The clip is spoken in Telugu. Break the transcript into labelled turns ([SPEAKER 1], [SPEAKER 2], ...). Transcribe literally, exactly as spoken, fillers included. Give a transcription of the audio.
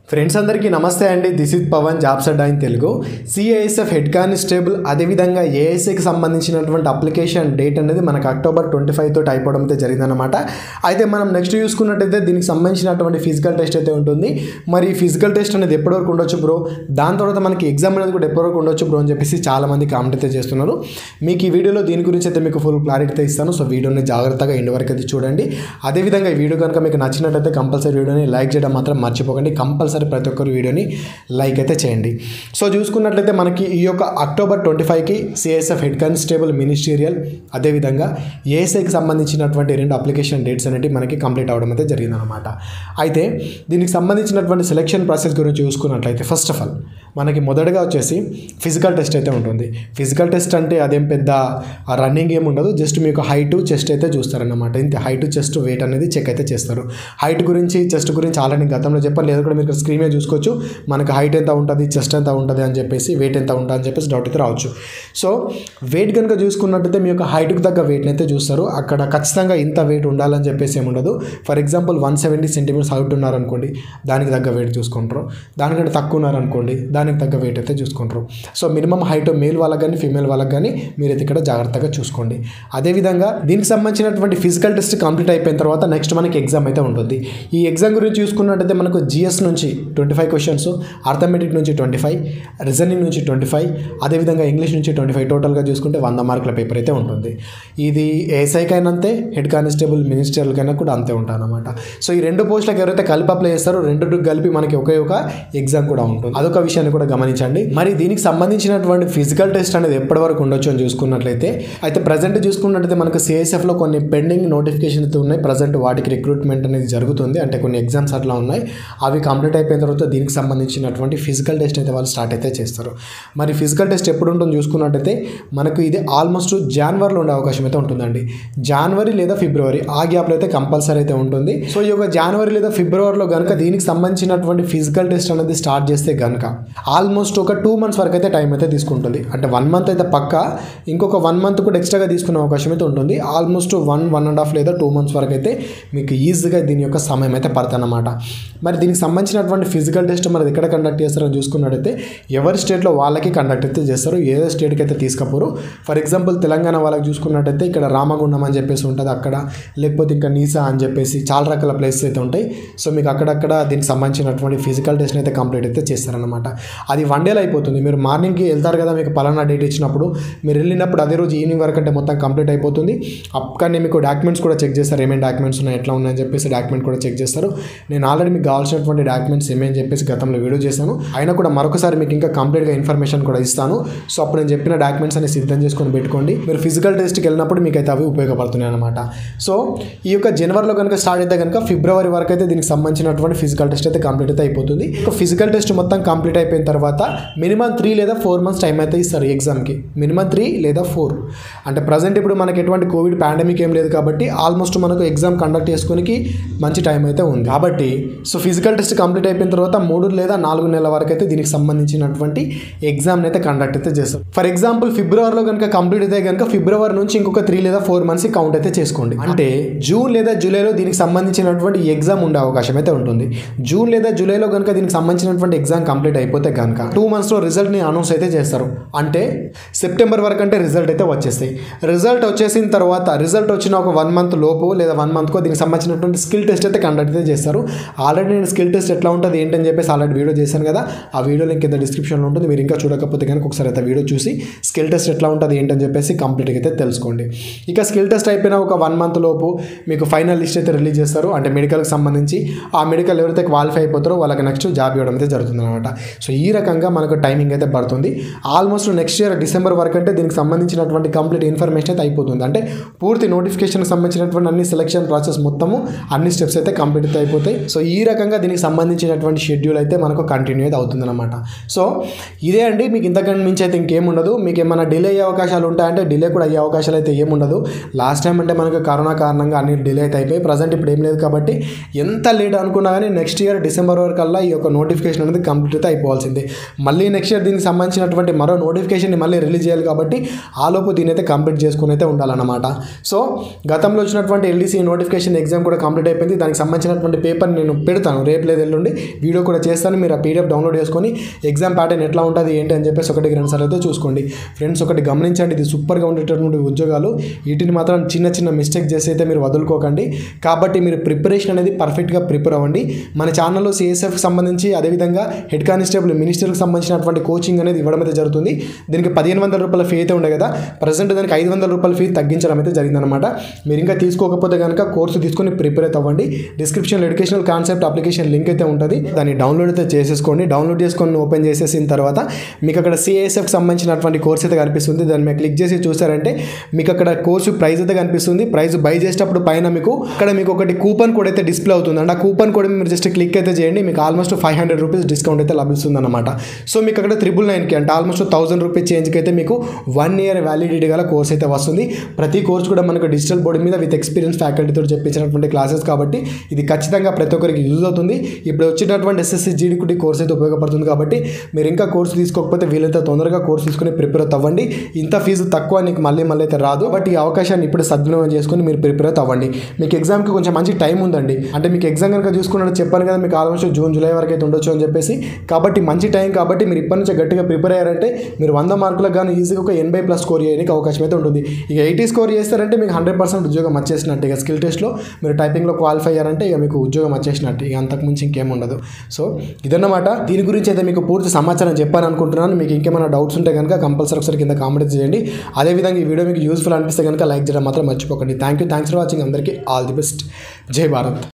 [SPEAKER 1] ఫ్రెండ్స్ అందరికీ నమస్తే అండి. This is Pavan, jobs Adda in Telugu. CISF head constable అదేవిధంగా ఏఎస్ఐకి సంబంధించినటువంటి అప్లికేషన్ డేట్ అనేది మనకు అక్టోబర్ ట్వంటీ ఫైవ్ తోటి అయిపోవడం అయితే జరిగిందనమాట. అయితే మనం నెక్స్ట్ చూసుకున్నట్టయితే దీనికి సంబంధించినటువంటి ఫిజికల్ టెస్ట్ అయితే ఉంటుంది. మరి ఫిజికల్ టెస్ట్ అనేది ఎప్పటి వరకు ఉండొచ్చు బ్రో, దాని తర్వాత మనకి ఎగ్జామ్ అనేది కూడా ఎప్పటి వరకు ఉండొచ్చు బ్రో అని చెప్పేసి చాలామంది కామెంట్ అయితే చేస్తున్నారు. మీకు ఈ వీడియోలో దీని గురించి అయితే మీకు ఫుల్ క్లారిటీ అయితే ఇస్తాను. సో వీడియోని జాగ్రత్తగా ఎండ్ వరకు అయితే చూడండి. అదేవిధంగా ఈ వీడియో కనుక మీకు నచ్చినట్టయితే కంపల్సరీ వీడియోని లైక్ చేయడం మాత్రం మర్చిపోకండి. కంపల్సరీ సరే ప్రతి ఒక్కరు వీడియోని లైక్ అయితే చేయండి. సో చూసుకున్నట్లయితే మనకి ఈ యొక్క అక్టోబర్ ట్వంటీ ఫైవ్కి సిఐఎస్ఎఫ్ హెడ్ కానిస్టేబుల్ మినిస్టీరియల్ అదేవిధంగా ఏఎస్ఐకి సంబంధించినటువంటి రెండు అప్లికేషన్ డేట్స్ అనేవి మనకి కంప్లీట్ అవ్వడం అయితే జరిగిందనమాట. అయితే దీనికి సంబంధించినటువంటి సెలెక్షన్ ప్రాసెస్ గురించి చూసుకున్నట్లయితే ఫస్ట్ ఆఫ్ ఆల్ మనకి మొదటగా వచ్చేసి ఫిజికల్ టెస్ట్ అయితే ఉంటుంది. ఫిజికల్ టెస్ట్ అంటే అదేం పెద్ద రన్నింగ్ ఏమి ఉండదు, జస్ట్ మీకు హైట్ చెస్ట్ అయితే చూస్తారన్నమాట. ఇంతే, హైట్ చెస్ట్ వెయిట్ అనేది చెక్ అయితే చేస్తారు. హైట్ గురించి చెస్ట్ గురించి ఆల్రెడీ గతంలో చెప్పాలి, లేదా కూడా మీరు స్క్రీన్ మీద చూసుకోవచ్చు. మనకు హైట్ ఎంత ఉంటుంది, చెస్ట్ ఎంత ఉంటుంది అని చెప్పేసి, వెయిట్ ఎంత ఉంటుంది అని చెప్పేసి డౌట్ అయితే రావచ్చు. సో వెయిట్ కనుక చూసుకున్నట్టయితే మీ యొక్క హైట్కి తగ్గ వెయిట్ని అయితే చూస్తారు. అక్కడ ఖచ్చితంగా ఇంత వెయిట్ ఉండాలని చెప్పేసి ఏమి ఉండదు. For example one seventy centimetres height ఉన్నారనుకోండి, దానికి తగ్గ వెయిట్ చూసుకుంటారు. దానికంటే తక్కువ ఉన్నారనుకోండి, దానికి తగ్గ వెయిట్ అయితే చూసుకుంటారు. సో మినిమం హైట్ మేల్ వాళ్ళకి కానీ ఫీమేల్ వాళ్ళకి కానీ మీరైతే ఇక్కడ జాగ్రత్తగా చూసుకోండి. అదేవిధంగా దీనికి సంబంధించినటువంటి ఫిజికల్ టెస్ట్ కంప్లీట్ అయిపోయిన తర్వాత నెక్స్ట్ మనకి ఎగ్జామ్ అయితే ఉంటుంది. ఈ ఎగ్జామ్ గురించి చూసుకున్నట్టయితే మనకు జిఎస్ నుంచి ట్వంటీ ఫైవ్ క్వశ్చన్స్, అర్థమెటిక్ నుంచి ట్వంటీ ఫైవ్, రీజనింగ్ నుంచి ట్వంటీ ఫైవ్, అదేవిధంగా ఇంగ్లీష్ నుంచి ట్వంటీ ఫైవ్, టోటల్గా చూసుకుంటే వంద మార్కుల పేపర్ అయితే ఉంటుంది. ఇది ఏఎస్ఐకైనా అంతే, హెడ్ కానిస్టేబుల్ మినిస్టర్కైనా కూడా అంతే ఉంటుంది అనమాట. సో ఈ రెండు పోస్టులకు ఎవరైతే కలిపి అప్లై చేస్తారో రెండు కలిపి మనకి ఒకే ఒక ఎగ్జామ్ కూడా ఉంటుంది. అదొక విషయాన్ని కూడా గమనించండి. మరి దీనికి సంబంధించినటువంటి ఫిజికల్ టెస్ట్ అనేది ఎప్పటి వరకు ఉండొచ్చు అని చూసుకున్నట్లయితే, అయితే ప్రజెంట్ చూసుకున్నట్లయితే మనకు సిఐఎస్ఎఫ్లో కొన్ని పెండింగ్ నోటిఫికేషన్ అయితే ఉన్నాయి. ప్రజెంట్ వాటికి రిక్రూట్మెంట్ అనేది జరుగుతుంది, అంటే కొన్ని ఎగ్జామ్స్ అట్లా ఉన్నాయి. అవి కంప్లీట్ అయిపోయిన తర్వాత దీనికి సంబంధించినటువంటి ఫిజికల్ టెస్ట్ అయితే వాళ్ళు స్టార్ట్ అయితే చేస్తారు. మరి ఫిజికల్ టెస్ట్ ఎప్పుడు ఉంటుందో చూసుకున్నట్టయితే మనకు ఇది ఆల్మోస్ట్ జనవరిలో ఉండే అవకాశం అయితే ఉంటుందండి. జనవరి లేదా ఫిబ్రవరి ఆ గ్యాప్లో అయితే కంపల్సరీ అయితే ఉంటుంది. సో ఈ యొక్క జనవరి లేదా ఫిబ్రవరిలో కనుక దీనికి సంబంధించినటువంటి ఫిజికల్ టెస్ట్ అనేది స్టార్ట్ చేస్తే కనుక ఆల్మోస్ట్ ఒక టూ మంత్స్ వరకు అయితే టైం అయితే తీసుకుంటుంది. అంటే వన్ మంత్ అయితే పక్కా, ఇంకొక వన్ మంత్ కూడా ఎక్స్ట్రాగా తీసుకునే అవకాశం అయితే ఉంటుంది. Almost one one and half లేదా టూ మంత్స్ వరకు అయితే మీకు ఈజీగా దీని యొక్క సమయం అయితే పడుతుంది అన్నమాట. మరి దీనికి సంబంధించినటువంటి ఫిజికల్ టెస్ట్ మరి ఎక్కడ కండక్ట్ చేస్తారని చూసుకున్నట్టయితే ఎవరి స్టేట్లో వాళ్ళకి కండక్ట్ అయితే చేస్తారు, ఏ స్టేట్కి అయితే తీసుకపోరు. ఫర్ ఎగ్జాంపుల్ తెలంగాణ వాళ్ళకి చూసుకున్నట్టయితే ఇక్కడ రామగుండం అని చెప్పేసి ఉంటుంది అక్కడ, లేకపోతే ఇంకా నీసా అని చెప్పేసి చాలా రకాల ప్లేసెస్ అయితే ఉంటాయి. సో మీకు అక్కడక్కడ దీనికి సంబంధించినటువంటి ఫిజికల్ టెస్ట్ అయితే కంప్లీట్ అయితే చేస్తారనమాట. అది వన్ డేలో అయిపోతుంది. మీరు మార్నింగ్కి వెళ్తారు కదా, మీకు పలానా డేట్ ఇచ్చినప్పుడు మీరు వెళ్ళినప్పుడు అదే రోజు ఈవినింగ్ వరకు అంటే మొత్తం కంప్లీట్ అయిపోతుంది. అక్కడనే మీకు డాక్యుమెంట్స్ కూడా చెక్ చేస్తారు, ఏమేమి డాక్యుమెంట్స్ ఉన్నాయి, ఎట్లా ఉన్నాయని చెప్పేసి డాక్యుమెంట్ కూడా చెక్ చేస్తారు. నేను ఆల్రెడీ మీకు కావాల్సినటువంటి డాక్యుమెంట్స్ ఏమేమి చెప్పేసి గతంలో వీడియో చేశాను. అయినా కూడా మరొకసారి మీకు ఇంకా కంప్లీట్గా ఇన్ఫర్మేషన్ కూడా ఇస్తాను. సో అప్పుడు నేను చెప్పిన డాక్యుమెంట్స్ అనేది సిద్ధం చేసుకొని పెట్టుకోండి. మీరు ఫిజికల్ టెస్ట్కి వెళ్ళినప్పుడు మీకు అయితే అవి ఉపయోగపడుతున్నాయి అనమాట. సో ఈ యొక్క జనవరిలో కనుక స్టార్ట్ అయితే కనుక ఫిబ్రవరి వరకు అయితే దీనికి సంబంధించినటువంటి ఫిజికల్ టెస్ట్ అయితే కంప్లీట్ అయితే అయిపోతుంది. ఫిజికల్ టెస్ట్ మొత్తం కంప్లీట్ అయిపోయిన తర్వాత మినిమం త్రీ లేదా ఫోర్ మంత్స్ టైం అయితే ఇస్తారు ఎగ్జామ్కి. మినిమం త్రీ లేదా ఫోర్ అంటే ప్రజెంట్ ఇప్పుడు మనకి ఎటువంటి కోవిడ్ పాండమిక్ ఏం లేదు కాబట్టి ఆల్మోస్ట్ మనకు ఎగ్జామ్ కండక్ట్ చేసుకోనికి మంచి టైం అయితే ఉంది కాబట్టి సో ఫిజికల్ టెస్ట్ కంప్లీట్ అయిపోయిన తర్వాత మూడు లేదా నాలుగు నెలల వరకు అయితే దీనికి సంబంధించినటువంటి ఎగ్జామ్ అయితే కండక్ట్ అయితే చేస్తారు. ఫర్ ఎగ్జాంపుల్ ఫిబ్రవరిలో కనుక కంప్లీట్ అయితే కనుక ఫిబ్రవరి నుంచి ఇంకొక త్రీ లేదా ఫోర్ మంత్స్ కౌంట్ అయితే చేసుకోండి. అంటే జూన్ లేదా జూలైలో దీనికి సంబంధించినటువంటి ఎగ్జామ్ ఉండే అవకాశం అయితే ఉంటుంది. జూన్ లేదా జూలైలో కనుక దీనికి సంబంధించినటువంటి ఎగ్జామ్ కంప్లీట్ అయిపోతే కనుక టూ మంత్స్లో రిజల్ట్ని అనౌన్స్ అయితే చేస్తారు. అంటే సెప్టెంబర్ వరకు అంటే రిజల్ట్ అయితే వచ్చేస్తాయి. రిజల్ట్ వచ్చేసిన తర్వాత రిజల్ట్ వచ్చిన ఒక వన్ మంత్ లోపు లేదా వన్ మంత్కో దీనికి సంబంధించినటువంటి స్కిల్ టెస్ట్ అయితే కండక్ట్ అయితే చేస్తారు. ఆల్రెడీ నేను స్కిల్ టెస్ట్ ఎట్లా ఉంటుంది ఏంటని చెప్పేసి ఆల్రెడీ వీడియో చేశాను కదా, ఆ వీడియో లింక్ కింద డిస్క్రిప్షన్లో ఉంటుంది. మీరు ఇంకా చూడకపోతే కనుక ఒకసారి అయితే వీడియో చూసి స్కిల్ టెస్ట్ ఎట్లా ఉంటుంది ఏంటని చెప్పేసి కంప్లీట్గా అయితే తెలుసుకోండి. ఇక స్కిల్ టెస్ట్ అయిపోయిన ఒక వన్ మంత్ లోపు మీకు ఫైనల్ లిస్ట్ అయితే రిలీజ్ చేస్తారు. అంటే మెడికల్కి సంబంధించి ఆ మెడికల్ ఎవరైతే క్వాలిఫై అయిపోతారో వాళ్ళకి నెక్స్ట్ జాబ్ ఇవ్వడం అయితే జరుగుతుంది అనమాట. సో ఈ రకంగా మనకు టైమింగ్ అయితే పడుతుంది. ఆల్మోస్ట్ నెక్స్ట్ ఇయర్ డిసెంబర్ వరకు అంటే దీనికి సంబంధించినటువంటి కంప్లీట్ ఇన్ఫర్మేషన్ అయితే అయిపోతుంది. అంటే పూర్తి నోటిఫికేషన్కి సంబంధించినటువంటి అన్ని సెలక్షన్ ప్రాసెస్ మొత్తము అన్ని స్టెప్స్ అయితే కంప్లీట్ అయితే అయిపోతాయి. సో ఈ రకంగా దీనికి సంబంధించినటువంటి షెడ్యూల్ అయితే మనకు కంటిన్యూ అయితే అవుతుంది అనమాట. సో ఇదే అండి, మీకు ఇంతకంటే మించి అయితే ఇంకేముండదు. మీకు ఏమైనా డిలే అయ్యే అవకాశాలు ఉంటాయంటే డిలే కూడా అయ్యే అవకాశాలు అయితే ఏముండదు. లాస్ట్ టైం అంటే మనకు కరోనా కారణంగా అన్ని డిలే అయితే అయిపోయి, ప్రజెంట్ ఇప్పుడు ఏం లేదు కాబట్టి ఎంత లేట్ అనుకున్నా కానీ నెక్స్ట్ ఇయర్ డిసెంబర్ వరకు కల్లా ఈ యొక్క నోటిఫికేషన్ అనేది కంప్లీట్ అయితే అయిపోవాల్సిందే. మళ్ళీ నెక్స్ట్ ఇయర్ దీనికి సంబంధించినటువంటి మరో నోటిఫికేషన్ని మళ్ళీ రిలీజ్ చేయాలి కాబట్టి ఆలోపు దీని అయితే కంప్లీట్ చేసుకుని అయితే ఉండాలన్నమాట. సో గతంలో వచ్చినటువంటి ఎల్డీసీ నోటిఫికేషన్ ఎగ్జామ్ కూడా కంప్లీట్ అయిపోయింది. దానికి సంబంధించినటువంటి పేపర్ నేను పెడతాను రేపు లేదు ఎల్లుండి. వీడియో కూడా చేస్తాను, మీరు ఆ పీడిఎఫ్ డౌన్లోడ్ చేసుకొని ఎగ్జామ్ ప్యాటర్న్ ఎట్లా ఉంటుంది ఏంటి అని చెప్పేసి ఒకటికి రెండు సార్లు అయితే చూసుకోండి ఫ్రెండ్స్. ఒకటి గమనించండి, ఇది సూపర్గా ఉండేటటువంటి ఉద్యోగాలు, వీటిని మాత్రం చిన్న చిన్న మిస్టేక్ చేసి అయితే మీరు వదులుకోకండి. కాబట్టి మీరు ప్రిపరేషన్ అనేది పర్ఫెక్ట్గా ప్రిపేర్ అవ్వండి. మన ఛానల్లో సిఎస్ఎఫ్కి సంబంధించి అదేవిధంగా హెడ్ కానిస్టేబుల్ మినిస్టర్కి సంబంధించినటువంటి కోచింగ్ అనేది ఇవ్వడం అయితే జరుగుతుంది. దీనికి పదిహేను వందల రూపాయల ఫీ అయితే ఉండే కదా, ప్రజెంట్ దానికి ఐదు వందల రూపాయల ఫీ తగ్గించడం అయితే జరిగిందనమాట. మీరు ఇంకా తీసుకోకపోతే కనుక కోర్సు తీసుకొని ప్రిపేర్ అయితే అవ్వండి. డిస్క్రిప్షన్లో ఎడ్యుకేషనల్ కాన్సెప్ట్ అప్లికేషన్ లింక్ అయితే ఉంటుంది, దాన్ని డౌన్లోడ్ అయితే చేసేసుకోండి. డౌన్లోడ్ చేసుకొని ఓపెన్ చేసేసిన తర్వాత మీకు అక్కడ సిఎస్ఎఫ్కి సంబంధించినటువంటి కోర్స్ అయితే కనిపిస్తుంది. దాన్ని మీరు క్లిక్ చేసి చూసారంటే మీకు అక్కడ కోర్సు ప్రైస్ అయితే కనిపిస్తుంది. ప్రైస్ బై చేసేటప్పుడు పైన మీకు అక్కడ మీకు ఒకటి కూపన్ కోడ్ అయితే డిస్ప్లే అవుతుంది అండి. ఆ కూపన్ కోడ్ మీరు జస్ట్ క్లిక్ అయితే చేయండి, మీకు almost five hundred rupees discount అయితే లభిస్తుంది అనమాట. సో మీకు అక్కడ త్రిబుల్ నైన్కి అంటే ఆల్మోస్ట్ థౌసండ్ రూపీస్ చేంజ్కి అయితే మీకు వన్ ఇయర్ వ్యాలిడిటీ గల కోర్స్ అయితే వస్తుంది. ప్రతి కోర్స్ కూడా మనకు డిజిటల్ బోర్డు మీద విత్ ఎక్స్పీరియన్స్ ఫ్యాకల్టీతో చెప్పించినటువంటి క్లాసెస్ కాబట్టి ఇది ఖచ్చితంగా ప్రతి ఒక్కరికి యూజ్ అవుతుంది. ఇప్పుడు వచ్చేటటువంటి ఎస్ఎస్సి జీడీకుటీ కోర్స్ అయితే ఉపయోగపడుతుంది. కాబట్టి మీరు ఇంకా కోర్సు తీసుకోకపోతే వీలైతే తొందరగా కోర్సు తీసుకుని ప్రిపేర్ అవ్వండి. ఇంత ఫీజు తక్కువ నీకు మళ్ళీ మళ్ళీ అయితే రాదు. బట్ ఈ అవకాశాన్ని ఇప్పుడు సద్వినియోగం చేసుకుని మీరు ప్రిపేర్ అవ్వండి. మీకు ఎగ్జామ్కి కొంచెం మంచి టైం ఉందండి. అంటే మీకు ఎగ్జామ్ కనుక చూసుకున్నట్టు చెప్పాను కదా, మీకు ఆల్మోస్ట్ జూన్ జూలై వరకు అయితే ఉండొచ్చు అని చెప్పేసి. కాబట్టి మంచి టైం కాబట్టి మీరు ఇప్పటి నుంచి గట్టిగా ప్రిపేర్ అయ్యారంటే మీరు వంద మార్కులకు కానీ ఈజీగా ఒక ఎనభై ప్లస్ స్కోర్ చేయడానికి అవకాశం అయితే ఉంటుంది. ఇక ఎయిటీ స్కోర్ చేస్తారంటే మీకు హండ్రెడ్ పర్సెంట్ ఉద్యోగం వచ్చేసినట్టు. ఇక స్కిల్ టెస్ట్లో మీరు టైపింగ్లో క్వాలిఫై అయ్యారంటే ఇక మీకు ఉద్యోగం వచ్చేసినట్టు, ఇక అంతకుమించి ఇంకేం ఉండదు. సో ఇదన్నమాట, దీని గురించి అయితే మీకు పూర్తి సమాచారం చెప్పాను అనుకుంటున్నాను. మీకు ఇంకేమైనా డౌట్స్ ఉంటే కనుక కంపల్సరీ ఒకసారి కింద కామెంట్ చేయండి. అదేవిధంగా ఈ వీడియో మీకు యూస్ఫుల్ అనిపిస్తే కనుక లైక్ చేయడం మాత్రం మర్చిపోకండి. Thank you thanks for watching. అందరికీ ఆల్ ది బెస్ట్. జై భారత్.